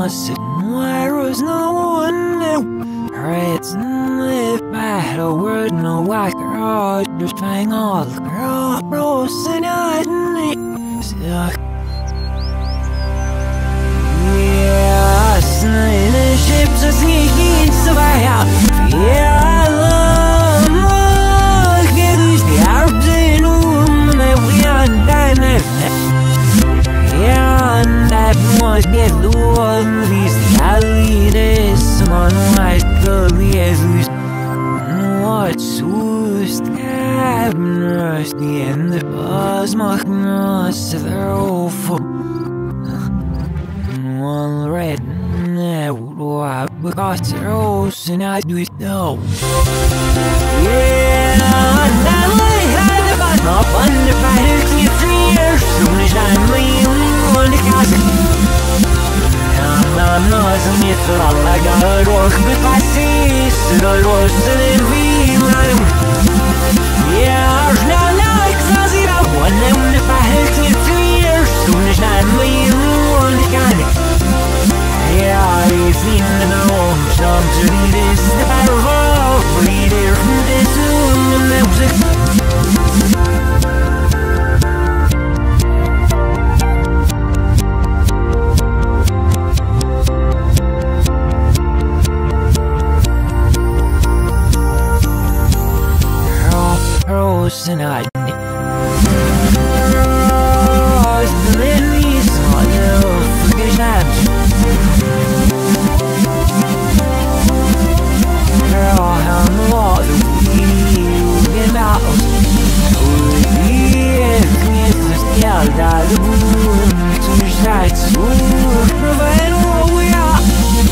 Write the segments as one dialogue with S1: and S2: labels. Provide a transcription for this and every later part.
S1: us, and there was no one new. Reds live by the word, no white girl, just playing all the girl, rose and I didn't suck. Yes, the ships are sneaking so I out. Yeah, I love get the Arabs in room, and they will on time. Yeah, and that was get the one, these the alleys, someone like the Jesus. What's who's cabinet, the end of us, mocking us, they're awful. One red, that would walk because they're rose, and I do it though. Yeah, and I lay high the bottom up under fire, clear 3 years, soon as I'm leaving on the castle. I'm not a myth, all I got work with my sis, and I was in the yeah, now I close it up, one and if I had clear 3 years, soon as I'm leaving on the castle. Yeah, I've seen the home, some to read this, the powerful, reader from this room, and music. Rose and I Rose, the lilies on the forget girl, how the water we get out. We yeah, that the moon to sights provide what we are.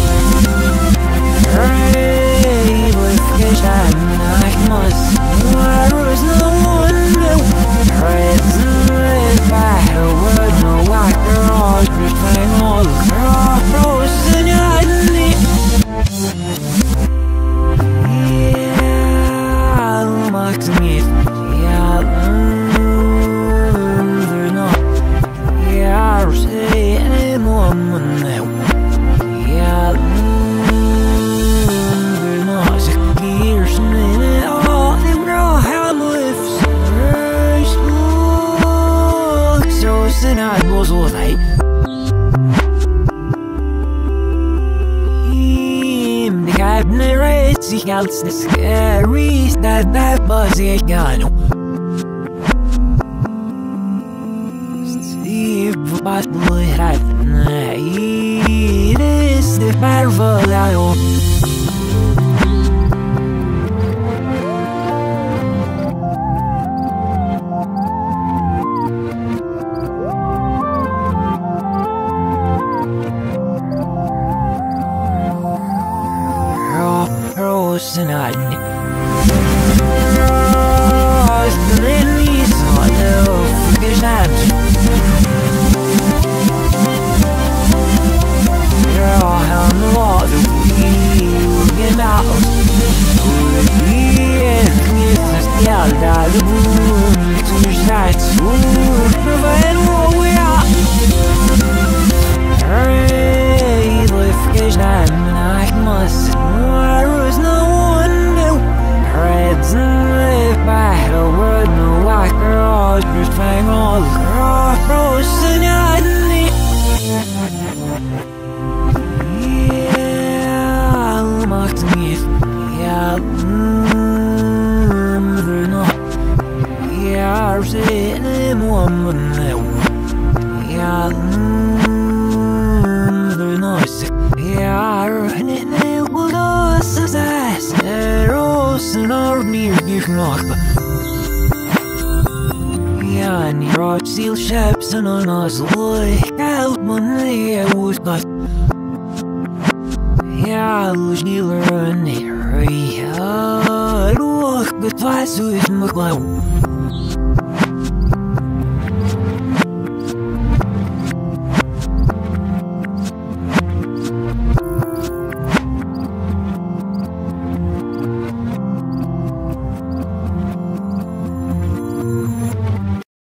S1: Hey, with I must. There is no one new. Reds live by the word, no white girls, just playing all the girl, rose and I yeah, marks me. Yeah, they're not. Yeah, I'll say anyone now. Yeah, they're not. Years and then all them girl ham lifts. So then I was all right. The captain narrates the counts the scary that buzzy gun. Steve but would have it is the powerful I and I Rose, the lilies on the forget girl, how the water we get out. Yeah, that the moon to sights provide what we are. Hey, the forget and I must. There is no one new. Reds live by the word, no white girls, just playing all the girl, rose and I yeah, marks me. Yeah, they're not. Yeah, I'll say anyone now. Yeah, they're not. Yeah, I will as I said, rose and our near you knock. Yeah, and your art seal ships and on us like out money I was got. Yeah, I was dealer and here. Yeah, look, but twice with my glow.